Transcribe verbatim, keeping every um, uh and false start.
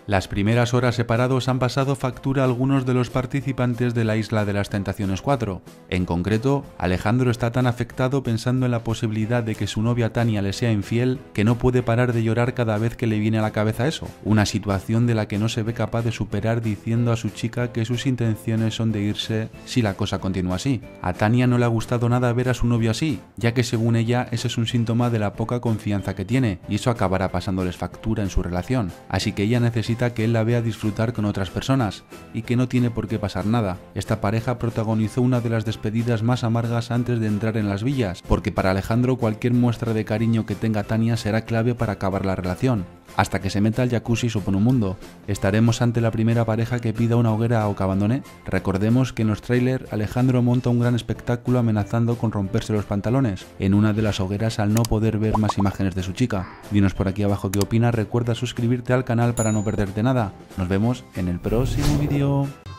Las primeras horas separados han pasado factura a algunos de los participantes de la Isla de las Tentaciones cuatro. En concreto, Alejandro está tan afectado pensando en la posibilidad de que su novia Tania le sea infiel que no puede parar de llorar cada vez que le viene a la cabeza eso, una situación de la que no se ve capaz de superar diciendo a su chica que sus intenciones son de irse si la cosa continúa así. A Tania no le ha gustado nada ver a su novio así, ya que según ella ese es un síntoma de la poca confianza que tiene y eso acabará pasándoles factura en su relación, así que ella necesita que él la vea disfrutar con otras personas y que no tiene por qué pasar nada. Esta pareja protagonizó una de las despedidas más amargas antes de entrar en las villas, porque para Alejandro cualquier muestra de cariño que tenga Tania será clave para acabar la relación. Hasta que se meta al jacuzzi supone un mundo. ¿Estaremos ante la primera pareja que pida una hoguera o que abandone? Recordemos que en los trailers Alejandro monta un gran espectáculo amenazando con romperse los pantalones en una de las hogueras al no poder ver más imágenes de su chica. Dinos por aquí abajo qué opinas, recuerda suscribirte al canal para no perderte nada. Nos vemos en el próximo vídeo.